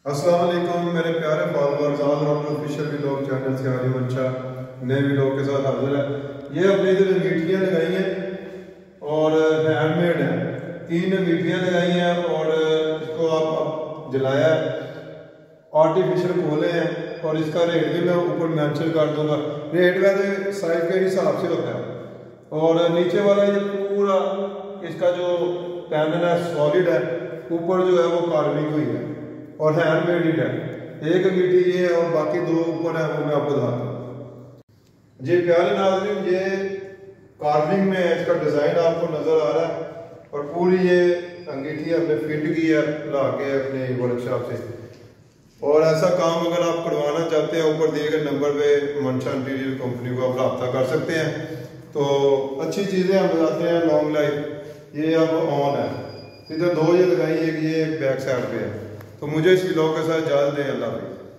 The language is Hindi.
अस्सलाम वालेकुम मेरे प्यारे followers, all round official vlog channel से हाजिर मंशा नए व्लॉग के साथ हाजिर है। ये अपनी इधर अंगीठियाँ लगाई हैं और हैंडमेड है। 3 अंगीठियाँ लगाई हैं और इसको आप जलाया है, आर्टिफिशियल खोले हैं और इसका रेट भी मैं ऊपर मेंशन कर दूंगा। रेट वैसे साइज के हिसाब से होता है और नीचे वाला ये पूरा इसका जो पैनल है सॉलिड है, ऊपर जो है वो कार्विंग हुई है और हैंडमेड ही है। एक अंगीठी ये है और बाकी 2 ऊपर है, वो मैं आपको बताता हूँ। जी प्यारे नाज़रीन, ये कार्विंग में इसका डिज़ाइन आपको नज़र आ रहा है और पूरी ये अंगीठी हमने फिट की है ला के अपने वर्कशॉप से। और ऐसा काम अगर आप करवाना चाहते हैं, ऊपर दिए गए नंबर पे मंशा इंटीरियर कंपनी को आप रब्ता कर सकते हैं। तो अच्छी चीज़ें हम बताते हैं, लॉन्ग लाइफ। ये अब ऑन है, इधर 2 ये लगाई, एक ये बैक साइड पे है। तो मुझे इस व्लॉग के साथ इजाज़त दें। अल्लाह हाफ़िज़।